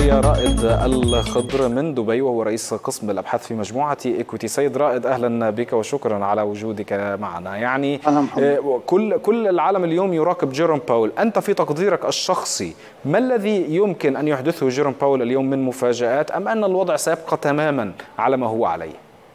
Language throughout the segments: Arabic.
معي رائد الخضر من دبي، وهو رئيس قسم الأبحاث في مجموعة إيكويتي. سيد رائد، أهلا بك وشكرا على وجودك معنا. يعني كل العالم اليوم يراقب جيروم باول. أنت في تقديرك الشخصي ما الذي يمكن أن يحدثه جيروم باول اليوم من مفاجآت، أم أن الوضع سيبقى تماما على ما هو عليه؟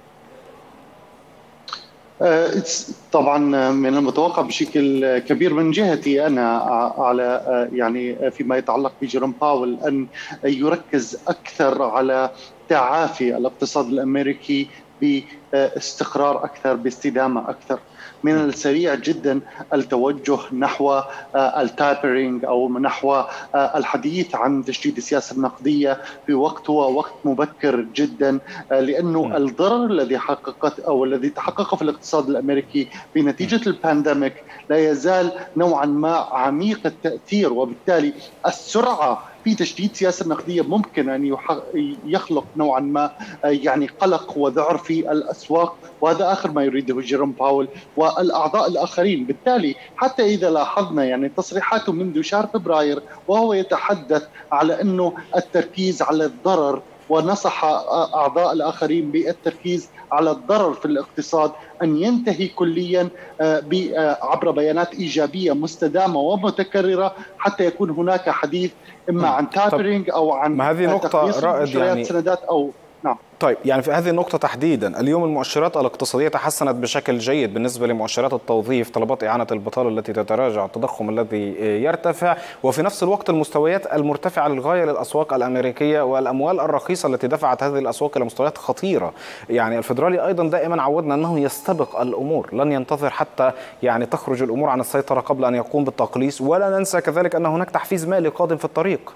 طبعا من المتوقع بشكل كبير من جهتي أنا على يعني فيما يتعلق بجيروم باول أن يركز أكثر على تعافي الاقتصاد الأمريكي باستقرار أكثر، باستدامة أكثر. من السريع جدا التوجه نحو التابرينج أو نحو الحديث عن تشديد السياسة النقدية في وقت هو وقت مبكر جدا، لأنه الضرر الذي حققت أو الذي تحقق في الاقتصاد الأمريكي بنتيجة البانديميك لا يزال نوعا ما عميق التأثير، وبالتالي السرعة في تشديد سياسة نقدية ممكن أن يخلق نوعا ما يعني قلق وذعر في الأسواق، وهذا آخر ما يريده جيروم باول والأعضاء الآخرين. بالتالي حتى إذا لاحظنا يعني تصريحاته منذ شهر فبراير وهو يتحدث على أنه التركيز على الضرر، ونصح أعضاء الآخرين بالتركيز على الضرر في الاقتصاد أن ينتهي كليا عبر بيانات إيجابية مستدامة ومتكررة، حتى يكون هناك حديث إما عن تابرينج أو عن هذه نقطة رائد يعني سندات أو نعم. طيب، يعني في هذه النقطة تحديدا اليوم المؤشرات الاقتصادية تحسنت بشكل جيد بالنسبة لمؤشرات التوظيف، طلبات إعانة البطالة التي تتراجع، التضخم الذي يرتفع، وفي نفس الوقت المستويات المرتفعة للغاية للأسواق الأمريكية والأموال الرخيصة التي دفعت هذه الأسواق إلى مستويات خطيرة. يعني الفيدرالي أيضا دائما عودنا أنه يستبق الأمور، لن ينتظر حتى يعني تخرج الأمور عن السيطرة قبل أن يقوم بالتقليص. ولا ننسى كذلك أن هناك تحفيز مالي قادم في الطريق.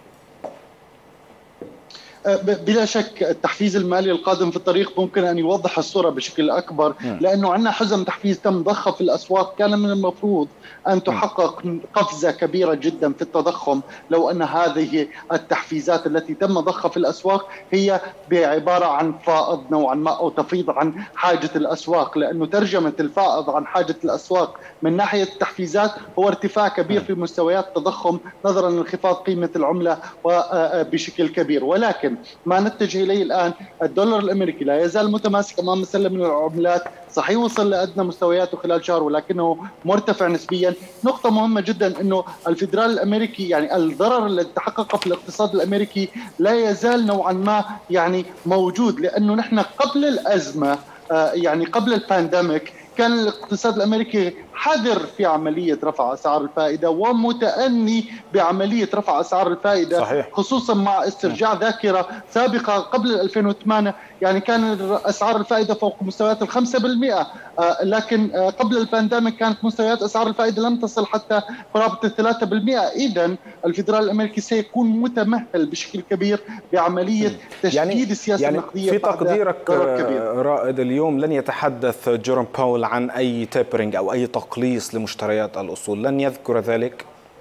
بلا شك التحفيز المالي القادم في الطريق ممكن أن يوضح الصورة بشكل أكبر، لأنه عندنا حزم تحفيز تم ضخه في الأسواق. كان من المفروض أن تحقق قفزة كبيرة جدا في التضخم لو أن هذه التحفيزات التي تم ضخها في الأسواق هي بعبارة عن فائض نوعا ما أو تفيض عن حاجة الأسواق، لأنه ترجمة الفائض عن حاجة الأسواق من ناحية التحفيزات هو ارتفاع كبير في مستويات التضخم نظرا لانخفاض قيمة العملة بشكل كبير. ولكن ما نتجه إليه الآن الدولار الأمريكي لا يزال متماسك أمام سلم من العملات، صحيح وصل لأدنى مستوياته خلال شهر ولكنه مرتفع نسبيا. نقطة مهمة جدا أنه الفيدرالي الأمريكي يعني الضرر الذي تحقق في الاقتصاد الأمريكي لا يزال نوعا ما يعني موجود، لأنه نحن قبل الأزمة يعني قبل البانديميك كان الاقتصاد الأمريكي حذر في عملية رفع أسعار الفائدة ومتأني بعملية رفع أسعار الفائدة. صحيح. خصوصا مع استرجاع ذاكرة سابقة قبل 2008 يعني كان أسعار الفائدة فوق مستويات 5%، لكن قبل البانديميك كانت مستويات أسعار الفائدة لم تصل حتى قرابة 3%. إذن الفيدرالي الأمريكي سيكون متمهل بشكل كبير بعملية تشديد السياسة النقدية. في تقديرك رائد اليوم لن يتحدث جيروم باول عن أي تابرينج أو أي تقليص لمشتريات الأصول؟ لن يذكر ذلك؟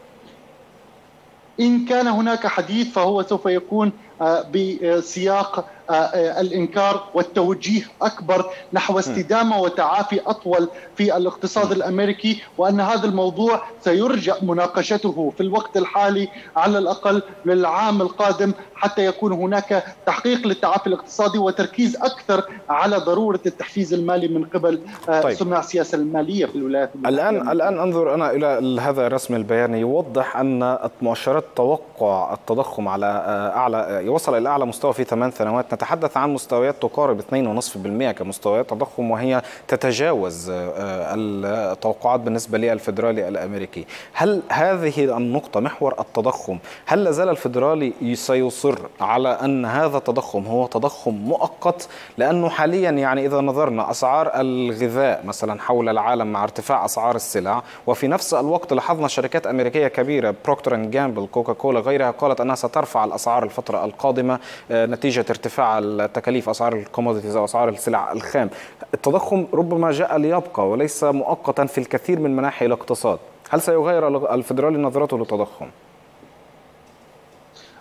إن كان هناك حديث فهو سوف يكون بسياق الإنكار والتوجيه أكبر نحو استدامة وتعافي أطول في الاقتصاد الأمريكي، وأن هذا الموضوع سيرجع مناقشته في الوقت الحالي على الأقل للعام القادم حتى يكون هناك تحقيق للتعافي الاقتصادي وتركيز أكثر على ضرورة التحفيز المالي من قبل صناع السياسة المالية في الولايات المتحدة. الآن أنظر أنا إلى هذا الرسم البياني يوضح أن مؤشرات توقع التضخم على أعلى يوصل إلى أعلى مستوى في 8 سنوات. نتحدث عن مستويات تقارب 2.5% كمستويات تضخم، وهي تتجاوز التوقعات بالنسبة للفيدرالي الأمريكي. هل هذه النقطة محور التضخم، هل لازال الفيدرالي سيصر على أن هذا التضخم هو تضخم مؤقت؟ لأنه حاليا يعني إذا نظرنا أسعار الغذاء مثلا حول العالم مع ارتفاع أسعار السلع، وفي نفس الوقت لاحظنا شركات أمريكية كبيرة بروكتر اند جامبل، كوكاكولا، غيرها قالت أنها سترفع الأسعار الفترة القادمة نتيجة ارتفاع التكاليف، أسعار الكوموديتيز أو أسعار السلع الخام. التضخم ربما جاء ليبقى وليس مؤقتا في الكثير من مناحي الاقتصاد. هل سيغير الفيدرالي نظرته للتضخم؟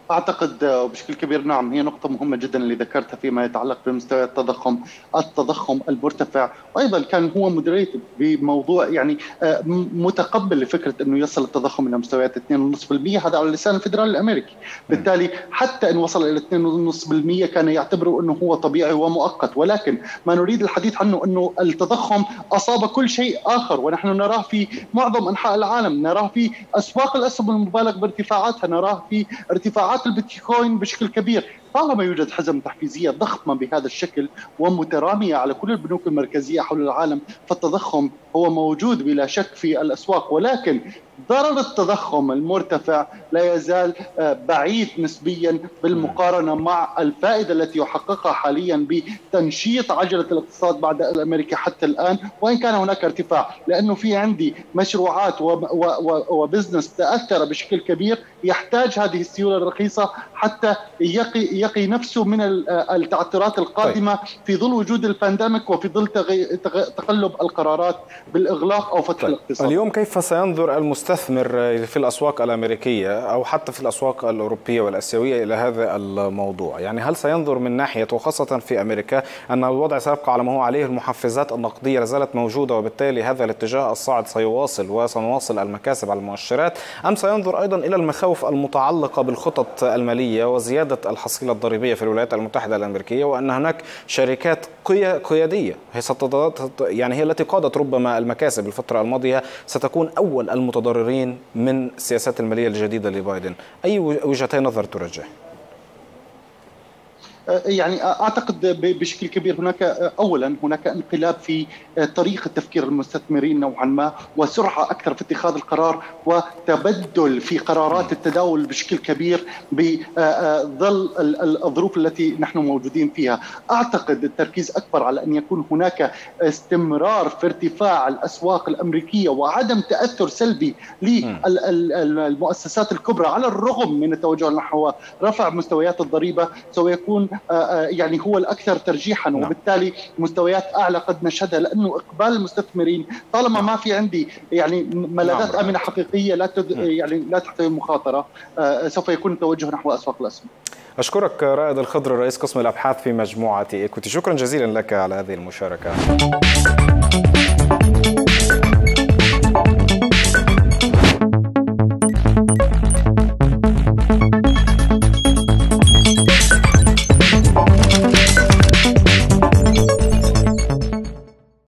أعتقد بشكل كبير نعم، هي نقطة مهمة جدا اللي ذكرتها فيما يتعلق بمستوى التضخم المرتفع، وأيضا كان هو مدريت بموضوع يعني متقبل لفكرة أنه يصل التضخم إلى مستويات 2.5%، هذا على لسان الفدرالي الأمريكي. بالتالي حتى إن وصل إلى 2.5% كان يعتبره أنه هو طبيعي ومؤقت، ولكن ما نريد الحديث عنه أنه التضخم أصاب كل شيء آخر، ونحن نراه في معظم أنحاء العالم، نراه في أسواق الأسهم المبالغ بارتفاعاتها، نراه في ارتفاعات البيتكوين بشكل كبير. طالما يوجد حزم تحفيزية ضخمة بهذا الشكل ومترامية على كل البنوك المركزية حول العالم، فالتضخم هو موجود بلا شك في الأسواق، ولكن ضرر التضخم المرتفع لا يزال بعيد نسبيا بالمقارنة مع الفائدة التي يحققها حاليا بتنشيط عجلة الاقتصاد بعد الأمريكي حتى الآن، وإن كان هناك ارتفاع، لأنه في عندي مشروعات وبزنس تأثر بشكل كبير يحتاج هذه السيولة الرخيصة حتى يقي نفسه من التعثرات القادمة في ظل وجود البانديميك وفي ظل تقلب القرارات بالإغلاق أو فتح الاقتصاد. اليوم كيف سينظر المستثمر في الأسواق الأمريكية أو حتى في الأسواق الأوروبية والآسيوية إلى هذا الموضوع؟ يعني هل سينظر من ناحية، وخاصة في أمريكا، أن الوضع سيبقى على ما هو عليه، المحفزات النقدية لازالت موجودة وبالتالي هذا الاتجاه الصاعد سيواصل وسنواصل المكاسب على المؤشرات، أم سينظر أيضا إلى المخاوف المتعلقة بالخطط المالية وزيادة الحصيلة الضريبية في الولايات المتحدة الأمريكية، وأن هناك شركات قيادية هي التي قادت ربما المكاسب الفترة الماضية ستكون أول المتضررين من السياسات المالية الجديدة لبايدن؟ أي وجهتي نظر ترجح؟ يعني أعتقد بشكل كبير هناك انقلاب في طريقة تفكير المستثمرين نوعا ما، وسرعة أكثر في اتخاذ القرار، وتبدل في قرارات التداول بشكل كبير بظل الظروف التي نحن موجودين فيها. أعتقد التركيز أكبر على أن يكون هناك استمرار في ارتفاع الأسواق الأمريكية وعدم تأثر سلبي للمؤسسات الكبرى، على الرغم من التوجه نحو رفع مستويات الضريبة سوف يكون يعني هو الأكثر ترجيحا، وبالتالي مستويات أعلى قد نشهدها، لأنه إقبال المستثمرين طالما ما في عندي يعني ملاذات آمنة حقيقية لا تحتوي مخاطرة، سوف يكون التوجه نحو أسواق الأسهم. أشكرك رائد الخضر، رئيس قسم الأبحاث في مجموعة إيكويتي، شكرا جزيلا لك على هذه المشاركة.